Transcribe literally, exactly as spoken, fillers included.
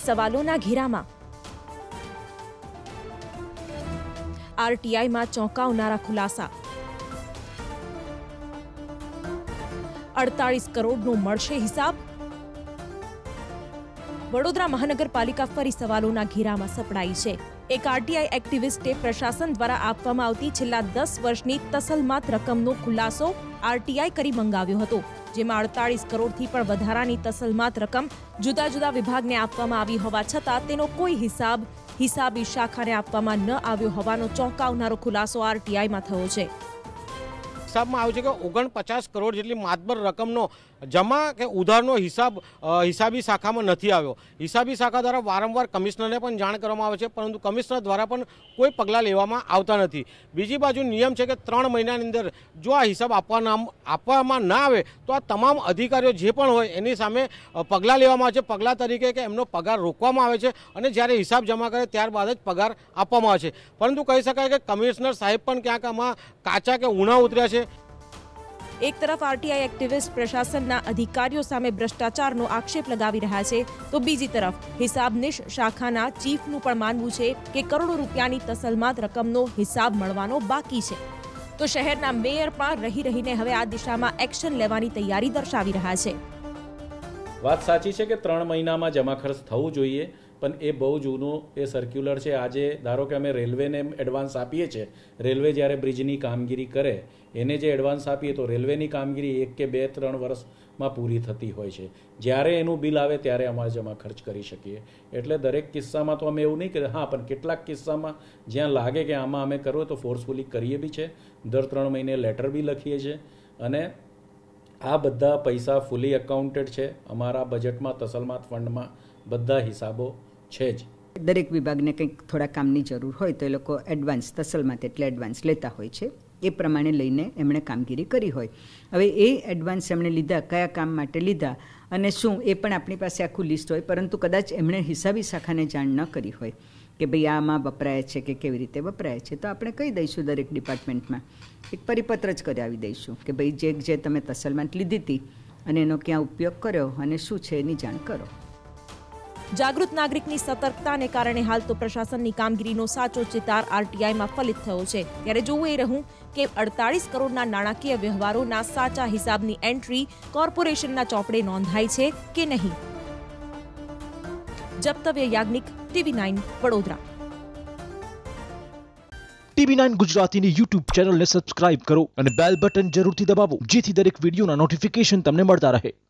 સવાલોના ઘેરામાં આરટીઆઈમાં ચોંકાવનારા ખુલાસા અડતાલીસ કરોડનો મળશે હિસાબ। વડોદરા મહાનગરપાલિકા ફરી સવાલોના ઘેરામાં સપડાઈ છે। એક આરટીઆઈ એક્ટિવિસ્ટે પ્રશાસન દ્વારા આપવામાં આવતી છેલ્લા દસ વર્ષની તસલમાત રકમનો ખુલાસો આરટીઆઈ કરી મંગાવ્યો હતો, જેમાં અડતાલીસ કરોડથી પણ વધારાની તસલમાત રકમ જુદા જુદા વિભાગને આપવામાં આવી હોવા છતાં તેનો કોઈ હિસાબ હિસાબી શાખાને આપવામાં ન આવ્યો હોવાનો ચોંકાવનારો ખુલાસો આરટીઆઈમાં થયો છે। હિસાબમાં આવ્યું છે કે ઓગણપચાસ કરોડ જેટલી માતબર રકમનો જમા કે ઉધારનો હિસાબ હિસાબી શાખામાં નથી આવ્યો। હિસાબી શાખા દ્વારા વારંવાર કમિશનરને પણ જાણ કરવામાં આવે છે, પરંતુ કમિશનર દ્વારા પણ કોઈ પગલાં લેવામાં આવતા નથી। બીજી બાજુ નિયમ છે કે ત્રણ મહિનાની અંદર જો આ હિસાબ આપવાના આપવામાં ના આવે તો આ તમામ અધિકારીઓ જે પણ હોય એની સામે પગલાં લેવામાં આવે છે। પગલાં તરીકે કે એમનો પગાર રોકવામાં આવે છે અને જ્યારે હિસાબ જમા કરે ત્યારબાદ જ પગાર આપવામાં આવે છે। પરંતુ કહી શકાય કે કમિશનર સાહેબ પણ ક્યાંક આમાં કાચા કે ઊણા ઉતર્યા છે। એક તરફ આરટીઆઈ એક્ટિવિસ્ટ પ્રશાસનના અધિકારીઓ સામે ભ્રષ્ટાચારનો આક્ષેપ લગાવી રહ્યા છે, તો બીજી તરફ હિસાબનીશ શાખાના ચીફનું પણ માનવું છે કે કરોડો રૂપિયાની તસલમાત રકમનો હિસાબ મળવાનો બાકી છે। તો શહેરના મેયર પણ રહી રહીને હવે આ દિશામાં એક્શન લેવાની તૈયારી દર્શાવી રહ્યા છે। વાત સાચી છે કે ત્રણ મહિનામાં જમા ખર્ચ થવું જોઈએ, પણ એ બહુ જૂનું એ સર્ક્યુલર છે। આજે ધારો કે અમે રેલવેને એડવાન્સ આપીએ છીએ, રેલવે જ્યારે બ્રિજની કામગીરી કરે એને જે એડવાન્સ આપીએ તો રેલવેની કામગીરી એક કે બે ત્રણ વર્ષમાં પૂરી થતી હોય છે। જ્યારે એનું બિલ આવે ત્યારે અમારે જમા ખર્ચ કરી શકીએ। એટલે દરેક કિસ્સામાં તો અમે એવું નહીં કરીએ, હા, પણ કેટલાક કિસ્સામાં જ્યાં લાગે કે આમાં અમે કરવું તો ફોર્સફુલી કરીએ બી છે। દર ત્રણ મહિને લેટર બી લખીએ છીએ અને આ બધા પૈસા ફૂલી એકાઉન્ટેડ છે। અમારા બજેટમાં તસલમાત ફંડમાં બધા હિસાબો છે જ। દરેક વિભાગને કંઈક થોડા કામની જરૂર હોય તો એ લોકો એડવાન્સ તસલમાત એટલે એડવાન્સ લેતા હોય છે, એ પ્રમાણે લઈને એમણે કામગીરી કરી હોય। હવે એ એડવાન્સ એમણે લીધા, કયા કામ માટે લીધા અને શું, એ પણ આપણી પાસે આખું લિસ્ટ હોય, પરંતુ કદાચ એમણે હિસાબી શાખાને જાણ ન કરી હોય કે ભાઈ આમાં વપરાય છે કે કેવી રીતે વપરાય છે, તો આપણે કહી દઈશું દરેક ડિપાર્ટમેન્ટમાં એક પરિપત્ર જ કરાવી દઈશું કે ભાઈ જે જે તમે તસલમાત લીધી હતી અને એનો ક્યાં ઉપયોગ કર્યો અને શું છે એની જાણ કરો। જાગૃત નાગરિકની સતર્કતાને કારણે હાલ તો પ્રશાસનની કામગીરીનો સાચો ચિતાર આરટીઆઈમાં ફલિત થયો છે। ત્યારે જોવું એ રહ્યું કે અડતાલીસ કરોડના નાણાકીય વ્યવહારોના સાચા હિસાબની એન્ટ્રી કોર્પોરેશનના ચોપડે નોંધાઈ છે કે નહીં। જપ્તવ્ય Yagnik, TV nine Vadodara. TV nine ગુજરાતીની યુટ્યુબ ચેનલને સબસ્ક્રાઇબ કરો અને બેલ બટન જરૂરથી દબાવો, જેથી દરેક વિડીયોના નોટિફિકેશન તમને મળતા રહે।